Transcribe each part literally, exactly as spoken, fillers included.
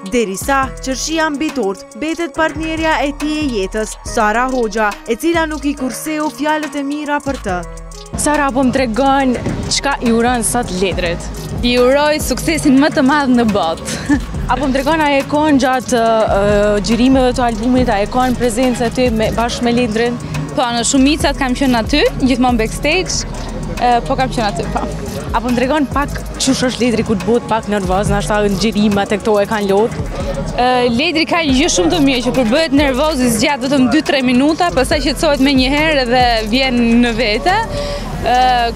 Derisa qërshia mbi tort betet partnerja e tij e jetës, Sara Hoxha, e cila nuk i kurseu fjalët e mira për të. Sara po më tregon çka i uron sot Ledrit. I uroj suksesin më të madh në botë. Apo më tregon a e kon gjatë uh, xhirimeve të albumit, a e kon prezencë aty me, bashkë me Ledrin? Po, në shumicat kam qenë aty, gjithmonë backstage, uh, po kam qenë aty, po. Apo më tregon pak çush është Ledri kur të bëhet pak nervoz, nashta në xhirimet e këto e kanë lot? Uh, Ledri ka një gjë shumë të mirë që kur bëhet nervoz i zgjat vetëm dy tre minuta, pastaj qetësohet më një herë dhe vjen në vete. Uh,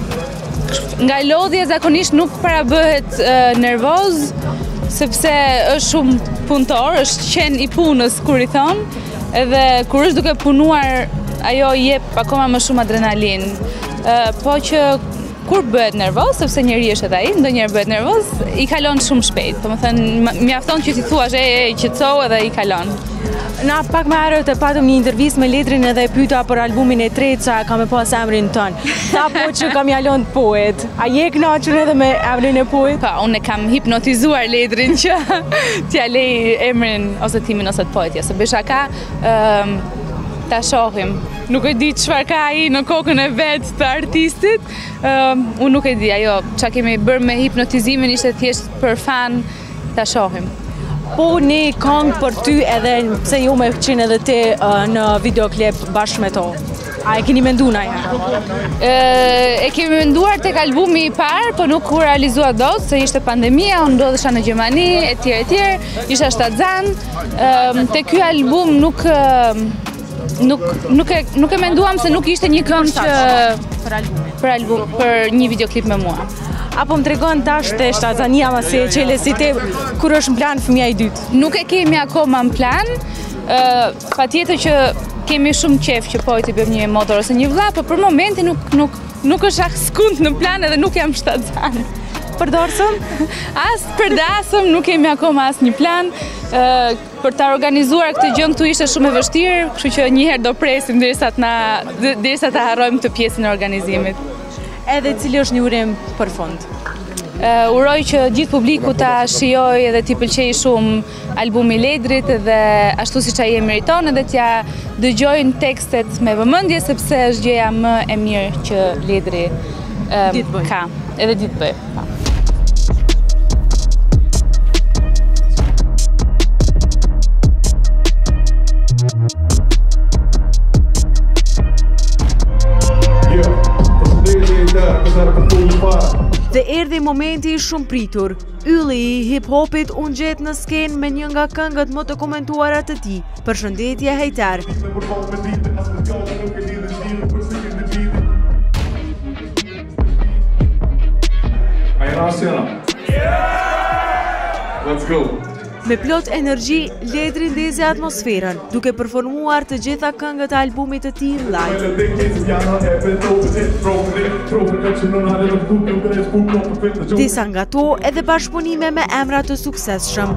nga lodhja zakonisht nuk para bëhet uh, nervoz, sepse është shumë punëtor, është qen i punës kur i thon, edhe kur është duke punuar ajo jep akoma më shumë adrenalin. Uh, po që kur bëhet nervoz, sepse njeri është edhe ai, ndonjëherë bëhet nervoz, i kalon shumë shpejt. Domethënë mjafton që ti thuash e, e qetëso edhe i kalon. Na pak më herët e patëm një intervistë me Ledrin edhe e pyeta për albumin e tretë sa ka me pas emrin ton. Sa po që kam jalon poet. A je kënaqur edhe me emrin e poet? Po, unë kam hipnotizuar Ledrin që t'ja lej emrin ose timin ose të poetja. Se besha ka, um, ta shohim. Nuk e di çfarë ka ai në kokën e vet të artistit. Um, unë nuk e di, ajo çka kemi bërë me hipnotizimin ishte thjesht për fan, ta shohim. Po ne këngë për ty edhe se ju me qenë edhe ti uh, në videoklip bashkë me to. A e keni menduar ndonjëherë? E, e kemi menduar tek albumi i parë, po nuk u realizua dot se ishte pandemia, unë ndodhesha në Gjermani, etj etj, isha shtazan. E, te ky album nuk nuk nuk e nuk e menduam se nuk ishte një këngë që për albumin. Për album, për një videoklip me mua. Apo më tregon tash te shtazania masi e qele si te, kur është në plan fëmia i dytë? Nuk e kemi akoma në plan, uh, patjetër që kemi shumë qef që po i të bëjmë një motor ose një vëlla, por për momentin nuk, nuk, nuk është akskund në plan edhe nuk jam shtazan. Për dorsëm? As për dasëm nuk kemi akoma as një plan. Uh, për ta organizuar këtë gjë këtu ishte shumë e vështirë, kështu që një herë do presim derisa të na derisa ta harrojmë këtë pjesën e organizimit. Edhe cili është një urim për fund? Uh, uroj që gjithë publiku ta shijoj edhe t'i pëlqej shumë albumi Ledrit dhe ashtu siç ai e meriton edhe t'ja dëgjojnë tekstet me vëmendje sepse është gjëja më e mirë që Ledri um, ka. Edhe ditë bëj. Dhe erdhi momenti i shumë pritur. Ylli i hip-hopit unë gjet në skenë me një nga këngët më të komentuara të tij. Përshëndetje hejter. Let's go. Me plot energji, Ledri ndezi atmosferën, duke performuar të gjitha këngët e albumit të tij live. Disa nga to edhe bashkëpunime me emra të suksesshëm.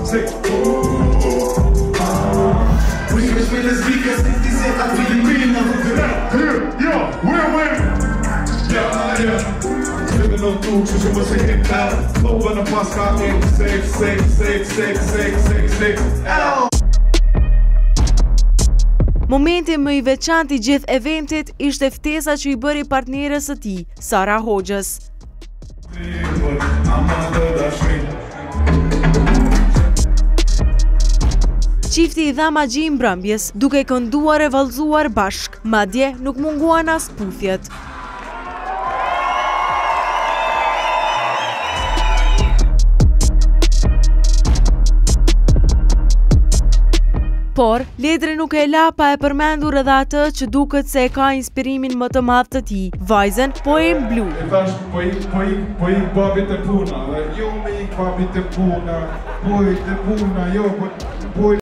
Momenti më i veçantë i gjithë eventit ishte ftesa që i bëri partnerës së tij, Sara Hoxhës. Çifti i dha magji mbrëmjes, duke kënduar e vallëzuar bashk, madje nuk munguan as puthjet. Por, Ledri nuk e la pa e përmendur edhe atë që duket se e ka inspirimin më të madh të tij, vajzën Poem Blue. E thash, po i, po i, po i babit e puna, dhe jo me i babit e puna, po i të puna, jo, po, po i